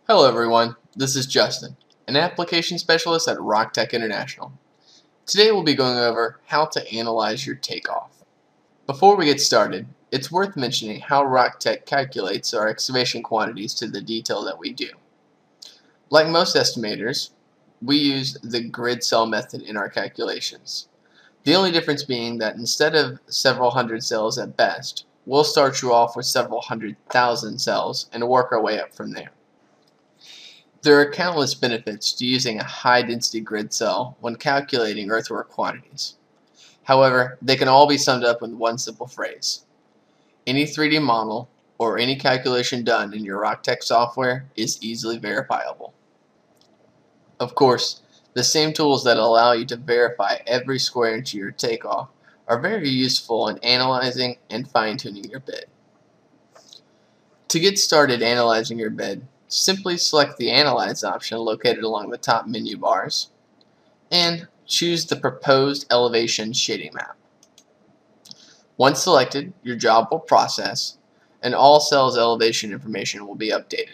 Hello everyone, this is Justin, an application specialist at Roctek International. Today we'll be going over how to analyze your takeoff. Before we get started, it's worth mentioning how Roctek calculates our excavation quantities to the detail that we do. Like most estimators, we use the grid cell method in our calculations. The only difference being that instead of several hundred cells at best, we'll start you off with several 100,000 cells and work our way up from there. There are countless benefits to using a high-density grid cell when calculating earthwork quantities. However, they can all be summed up in one simple phrase. Any 3D model or any calculation done in your Roctek software is easily verifiable. Of course, the same tools that allow you to verify every square inch of your takeoff are very useful in analyzing and fine-tuning your bed. To get started analyzing your bed, simply select the Analyze option located along the top menu bars and choose the proposed elevation shading map. Once selected, your job will process and all cells' elevation information will be updated.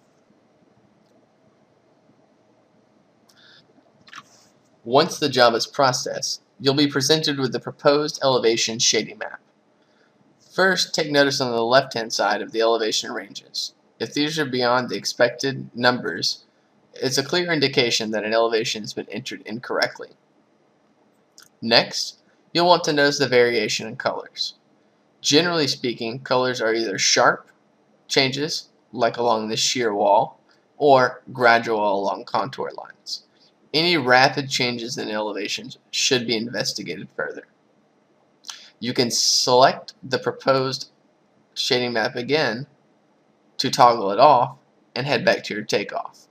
Once the job is processed, you'll be presented with the proposed elevation shading map. First, take notice on the left-hand side of the elevation ranges. If these are beyond the expected numbers, it's a clear indication that an elevation has been entered incorrectly. Next, you'll want to notice the variation in colors. Generally speaking, colors are either sharp changes, like along the shear wall, or gradual along contour lines. Any rapid changes in elevations should be investigated further. You can select the proposed shading map again to toggle it off and head back to your takeoff.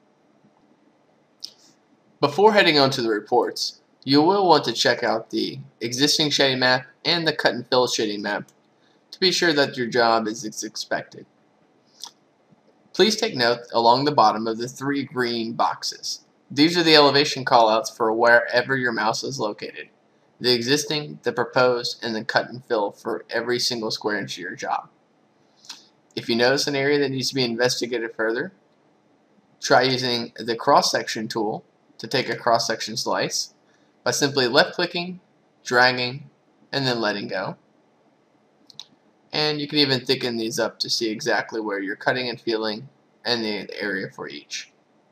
Before heading on to the reports, you will want to check out the existing shading map and the cut and fill shading map to be sure that your job is as expected. Please take note along the bottom of the three green boxes. These are the elevation callouts for wherever your mouse is located. The existing, the proposed, and the cut and fill for every single square inch of your job. If you notice an area that needs to be investigated further, try using the cross-section tool to take a cross-section slice by simply left-clicking, dragging, and then letting go. And you can even thicken these up to see exactly where you're cutting and feeling and the area for each.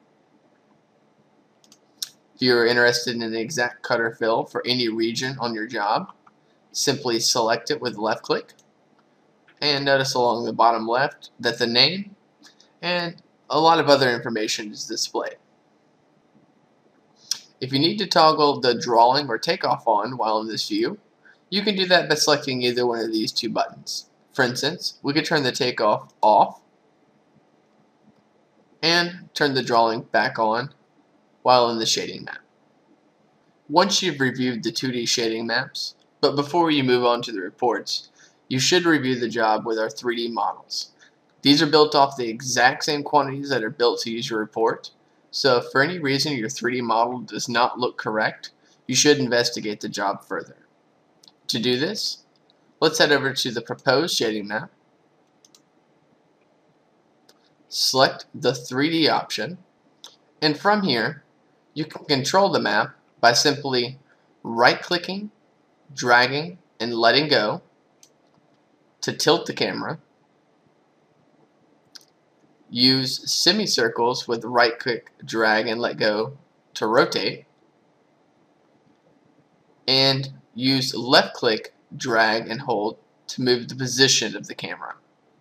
If you're interested in the exact cut or fill for any region on your job, simply select it with left click and notice along the bottom left that the name and a lot of other information is displayed. If you need to toggle the drawing or takeoff on while in this view, you can do that by selecting either one of these two buttons. For instance, we could turn the takeoff off and turn the drawing back on while in the shading map. Once you've reviewed the 2D shading maps, but before you move on to the reports, you should review the job with our 3D models. These are built off the exact same quantities that are built to use your report, so if for any reason your 3D model does not look correct, you should investigate the job further. To do this, let's head over to the proposed shading map, select the 3D option, and from here, you can control the map by simply right-clicking, dragging, and letting go to tilt the camera. Use semicircles with right-click, drag, and let go to rotate. And use left-click, drag, and hold to move the position of the camera.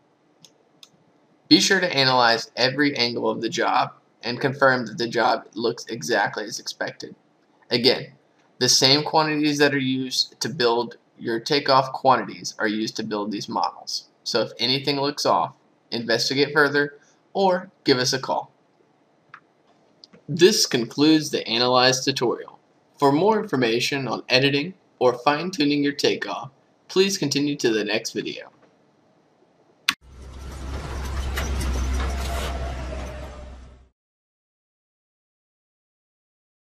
Be sure to analyze every angle of the job and confirm that the job looks exactly as expected. Again, the same quantities that are used to build your takeoff quantities are used to build these models. So if anything looks off, investigate further or give us a call. This concludes the Analyze tutorial. For more information on editing or fine-tuning your takeoff, please continue to the next video.